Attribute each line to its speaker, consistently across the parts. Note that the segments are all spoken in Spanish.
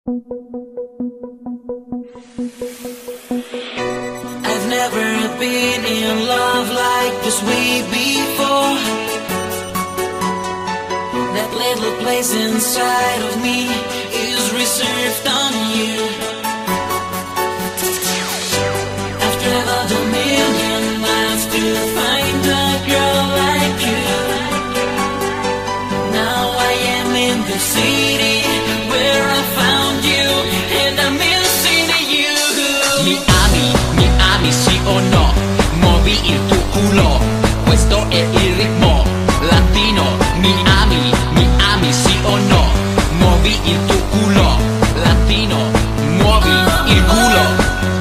Speaker 1: I've never been in love like this way before. That little place inside of me is reserved on you. I've traveled a million miles to find a girl like you. Now I am in the city where I found you, and I'm missing you.
Speaker 2: Mi ami sì o no? Muovi il tuo culo, questo è il ritmo latino. Mi ami sì o no? Muovi il tuo culo, latino, muovi il culo.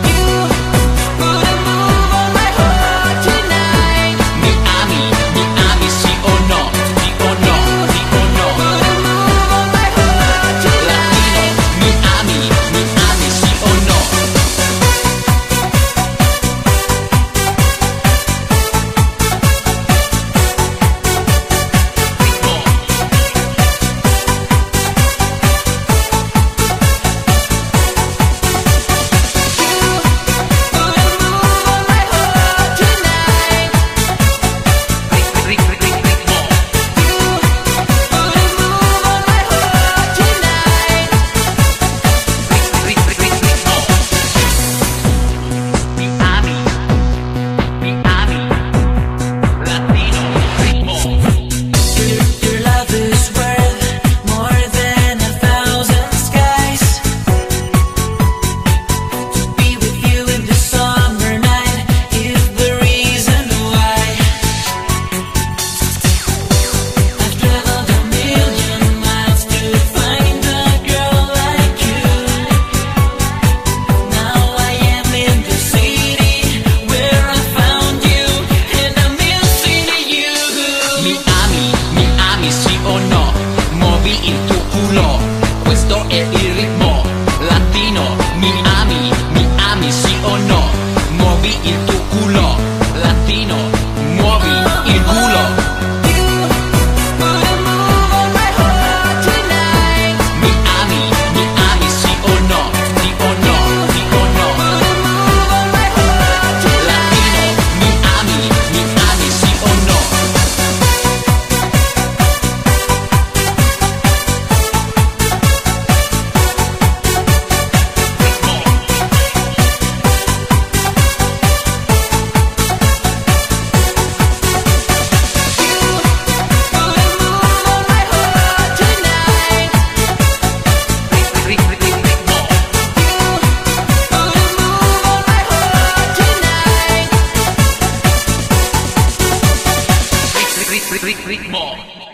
Speaker 2: Mi ami sì o no? Sì o no? Sì o no? Latino, mi ami sì o no? Il tuo culo, questo è il ritmo latino. Mi ami sì o no? Muovi il tuo culo, latino, muovi il culo. Mi ami sì o no? Sì o no? Sì o no? Latino, mi ami sì o no? Ritmo.